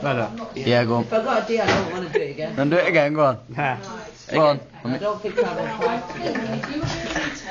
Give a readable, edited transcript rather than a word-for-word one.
Yeah, go on. If I got a deal, I don't want to do it again. Then do it again, go on. Nah. Go on. I don't think I will try to do it again.